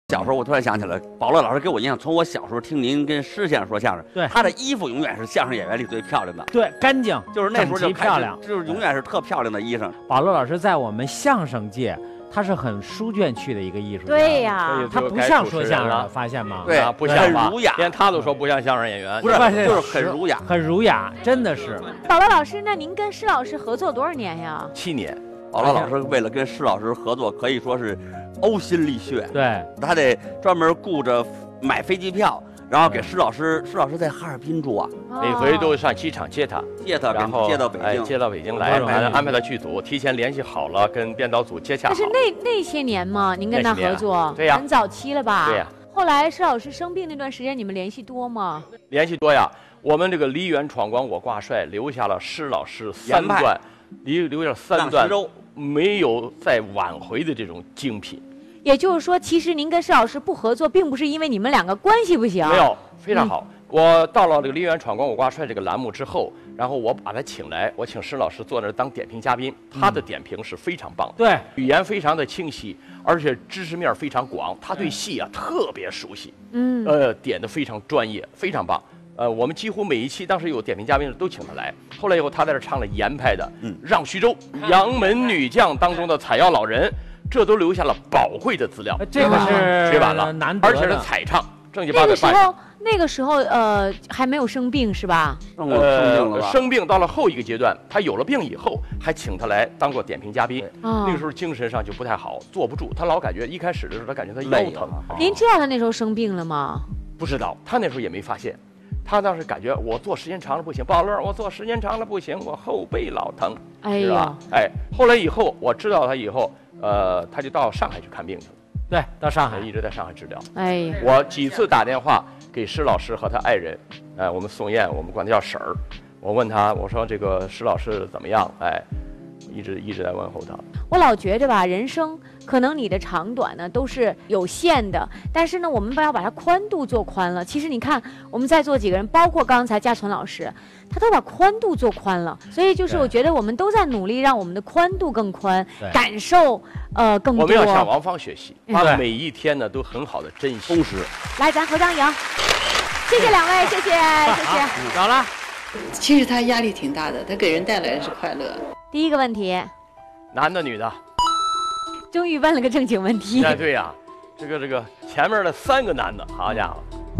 小时候我突然想起来，宝乐老师给我印象，从我小时候听您跟施先生说相声， 对， 他的衣服永远是相声演员里最漂亮的， 对，干净， 就是那时候就漂亮， 就是永远是特漂亮的衣裳。 宝乐老师在我们相声界，他是很书卷气的一个艺术家。 对呀， 他不像说相声，发现吗？ 对， 不像吧？ 很儒雅， 连他都说不像相声演员， 不是，就是很儒雅， 很儒雅，真的是。 宝乐老师，那您跟施老师合作多少年呀 ？7年。 宝乐老师为了跟施老师合作，可以说是呕心沥血。 对， 他得专门顾着买飞机票，然后给施老师。施老师在哈尔滨住啊， 每回都上机场接他，然后接到北京， 接到北京来，安排他剧组，提前联系好了，跟编导组接洽好。 但是那些年嘛，您跟他合作， 对呀， 很早期了吧？ 对呀。 后来施老师生病那段时间，你们联系多吗？ 联系多呀。我们这个梨园闯关我挂帅留下了施老师3段，留下3段没有再挽回的这种精品。 也就是说，其实您跟施老师不合作，并不是因为你们两个关系不行， 没有，非常好。我到了这个梨园闯关我挂帅这个栏目之后，然后我把他请来，我请施老师坐那儿当点评嘉宾，他的点评是非常棒的， 对， 语言非常的清晰，而且知识面非常广，他对戏啊特别熟悉，点的非常专业，非常棒。我们几乎每一期当时有点评嘉宾都请他来。后来以后，他在这唱了严派的《让徐州》《杨门女将》当中的采药老人，这都留下了宝贵的资料。 这个是学完了， 难得的， 而且是采唱，正经八百办。 那个时候还没有生病是吧？ 生病到了后一个阶段，他有了病以后，还请他来当过点评嘉宾。那个时候精神上就不太好，坐不住，他老感觉一开始的时候，他感觉他腰疼。 您知道他那时候生病了吗？ 不知道，他那时候也没发现。他当时感觉我坐时间长了不行，宝乐，我坐时间长了不行，我后背老疼， 是吧？ 后来以后我知道他以后，他就到上海去看病去了。 对，到上海一直在上海治疗。 我几次打电话给施老师和他爱人，我们宋燕，我们管他叫婶儿。我问他，我说这个施老师怎么样？一直在问候他。 我老觉着吧，人生可能你的长短呢都是有限的，但是呢，我们要把它宽度做宽了。其实你看，我们在座几个人，包括刚才嘉纯老师，他都把宽度做宽了。所以就是我觉得我们都在努力让我们的宽度更宽，感受更多。 我们要向王芳学习，把每一天呢都很好的珍惜。 充实。 来，咱合张影。谢谢两位，谢谢。 好了。 其实他压力挺大的，他给人带来的是快乐。 第一个问题， 男的女的？ 终于问了个正经问题。 对呀，这个前面的3个男的，好家伙，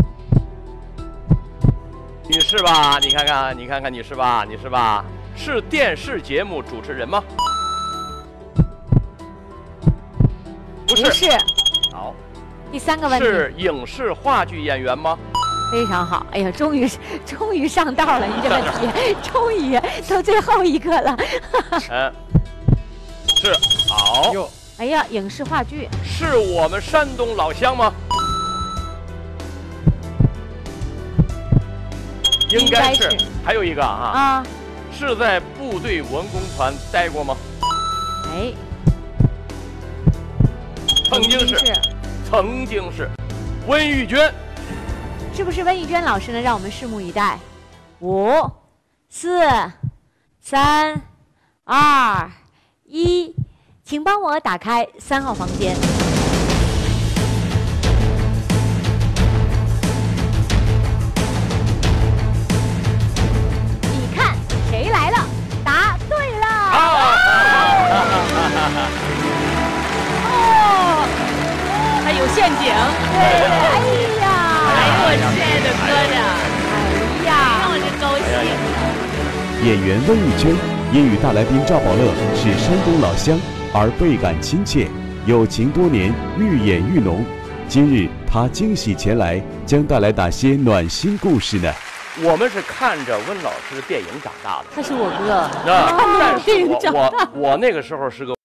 女士吧？你看看女士吧？你是吧？是电视节目主持人吗？不是。好。 第3个问题， 是影视话剧演员吗？ 非常好，哎呀，终于上道了，你这问题，终于到最后一个了。 是好。 哎呀，影视话剧。 是我们山东老乡吗？应该是。还有一个是在部队文工团待过吗？曾经是。温玉娟。 是不是温玉娟老师呢？让我们拭目以待。5、4、3、2、1，请帮我打开3号房间。你看谁来了？答对了。 还有陷阱。 对。 我亲爱的哥哥，让我真高兴。 演员温玉娟因与大来宾赵宝乐是山东老乡而倍感亲切，友情多年，愈演愈浓。今日他惊喜前来，将带来哪些暖心故事呢？ 我们是看着温老师的电影长大的， 他是我哥， 但是我那个时候是个